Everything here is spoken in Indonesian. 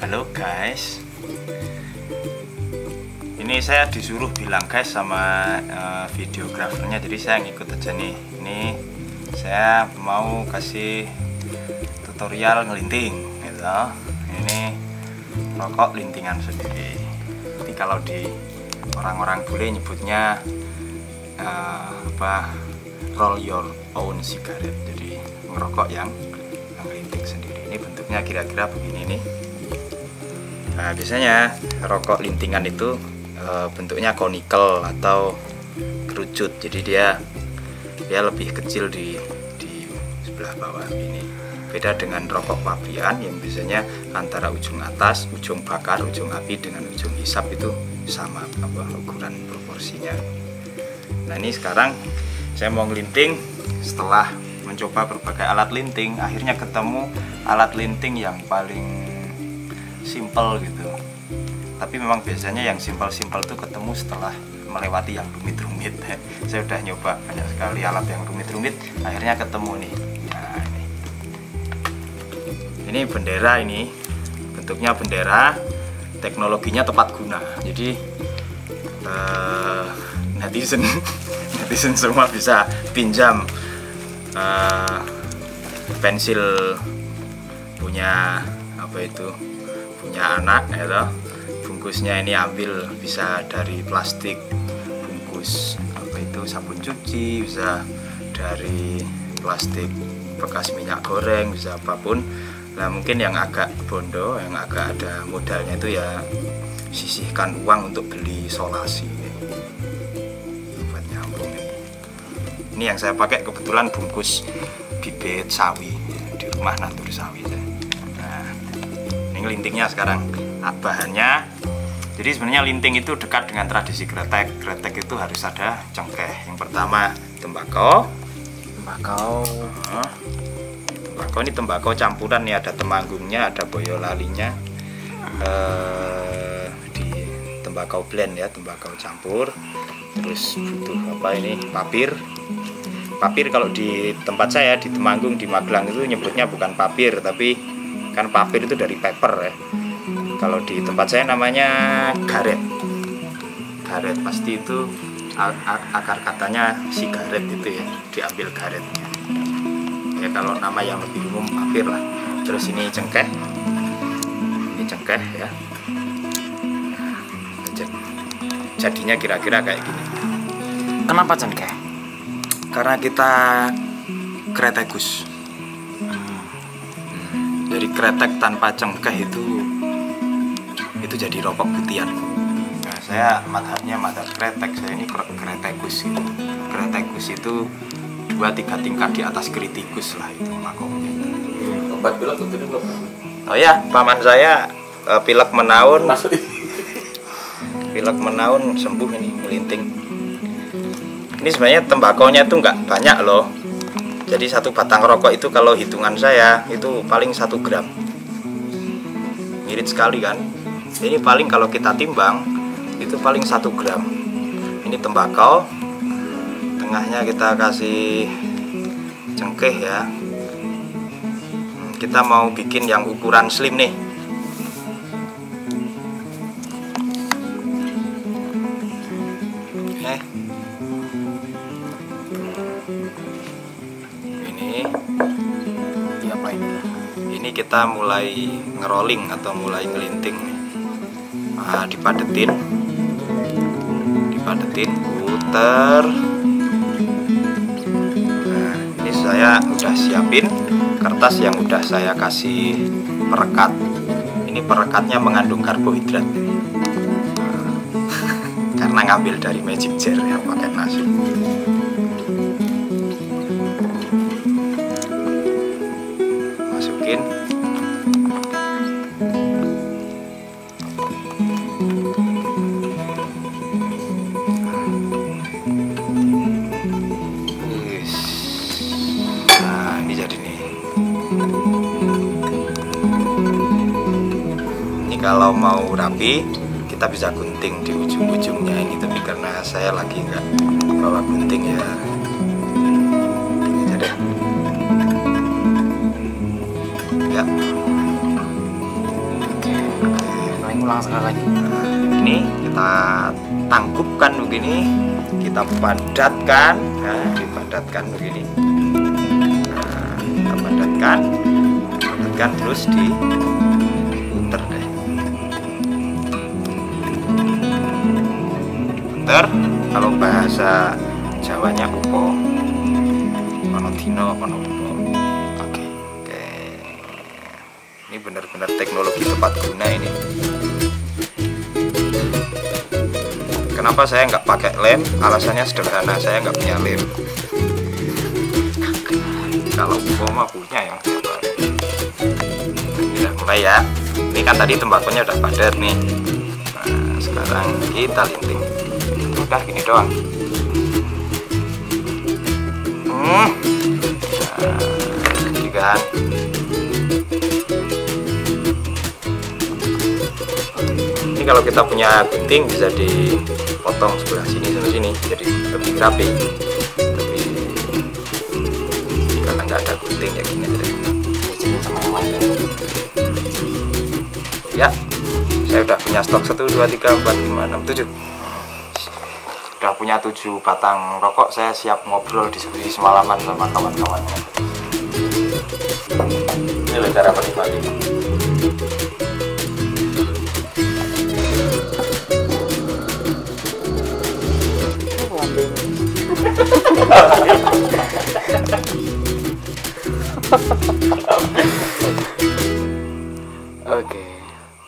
Halo guys, ini saya disuruh bilang guys sama videografernya, jadi saya ngikut aja nih. Ini saya mau kasih tutorial ngelinting gitu. Ini rokok lintingan sendiri. Jadi kalau di orang-orang bule nyebutnya roll your own cigarette, jadi ngerokok yang ngelinting sendiri. Ini bentuknya kira-kira begini nih. Nah, biasanya rokok lintingan itu bentuknya konikel atau kerucut, jadi dia lebih kecil di sebelah bawah ini. Beda dengan rokok pabrikan yang biasanya antara ujung atas, ujung bakar, ujung api dengan ujung hisap itu sama ukuran proporsinya. Nah, ini sekarang saya mau ngelinting. Setelah mencoba berbagai alat linting, akhirnya ketemu alat linting yang paling simple gitu. Tapi memang biasanya yang simpel-simpel tuh ketemu setelah melewati yang rumit-rumit. Saya udah nyoba banyak sekali alat yang rumit-rumit, akhirnya ketemu nih. Nah, ini bendera, ini bentuknya bendera, teknologinya tepat guna. Jadi netizen semua bisa pinjam pensil punya punya anak gitu. Bungkusnya ini ambil bisa dari plastik, bungkus sabun cuci, bisa dari plastik bekas minyak goreng, bisa apapun. Nah, mungkin yang agak bondo, yang agak ada modalnya itu ya sisihkan uang untuk beli solasi buat nyambung. Ini yang saya pakai kebetulan bungkus bibit sawi di rumah, nandur sawi. Nah, ini lintingnya sekarang. Bahannya, jadi sebenarnya linting itu dekat dengan tradisi kretek. Kretek itu harus ada cengkeh. Yang pertama tembakau ini tembakau campuran nih, ada temanggungnya, ada boyolalinya, di tembakau blend ya, tembakau campur. Terus butuh papir. Papir kalau di tempat saya di Temanggung, di Magelang itu nyebutnya bukan papir, tapi kan papir itu dari paper ya. Kalau di tempat saya namanya garet. Garet pasti itu akar katanya sigaret itu ya, diambil garetnya. Ya kalau nama yang lebih umum papir lah. Terus ini cengkeh. Ini cengkeh ya. Jadinya kira-kira kayak gini. Kenapa cengkeh? Karena kita kretekus. Dari kretek tanpa cengkeh itu jadi rokok putihan. Nah, saya madhab kretek, saya ini kretekus gitu. Kretekus itu 2-3 tingkat di atas kritikus lah itu makomnya. Obat pilek itu belum? Oh ya, paman saya pilek menaun. Pilek menaun sembuh ini melinting. Ini sebenarnya tembakonya itu nggak banyak loh. Jadi satu batang rokok itu kalau hitungan saya itu paling 1 gram. Ngirit sekali kan? Ini paling kalau kita timbang itu paling 1 gram. Ini tembakau, tengahnya kita kasih cengkeh ya. Kita mau bikin yang ukuran slim nih. Ini kita mulai ngerolling atau mulai ngelinting. Nah, dipadetin, puter. Nah, ini saya udah siapin kertas yang udah saya kasih perekat. Ini perekatnya mengandung karbohidrat. Nah, karena ngambil dari Magic Jar ya, pakai nasi. Masukin. Kalau mau rapi kita bisa gunting di ujung-ujungnya ini, tapi karena saya lagi nggak bawa gunting ya gini aja deh ya. ulang sekali lagi. Ini kita tangkupkan begini, kita padatkan, nah, dipadatkan begini, nah, kita padatkan terus diputer deh, puter. Kalau bahasa Jawanya upo, ono dino, ono upo. Oke. Ini benar-benar teknologi tepat guna ini. Kenapa saya nggak pakai lem? Alasannya sederhana, saya nggak punya lem. Kalau umpama punya ya. Kita mulai ya. Ini kan tadi tembakonya udah padat nih. Nah, sekarang kita linting. Udah gini doang. Nah, gini kan. Ini kalau kita punya gunting bisa dipotong sebelah sini sama sini jadi lebih rapi, tapi karena nggak ada gunting ya gini aja. Ya, saya udah punya stok 1, 2, 3, 4, 5, 6, 7. Sudah punya 7 batang rokok. Saya siap ngobrol diskusi semalaman sama kawan-kawannya. Ini cara menikmati. Oke.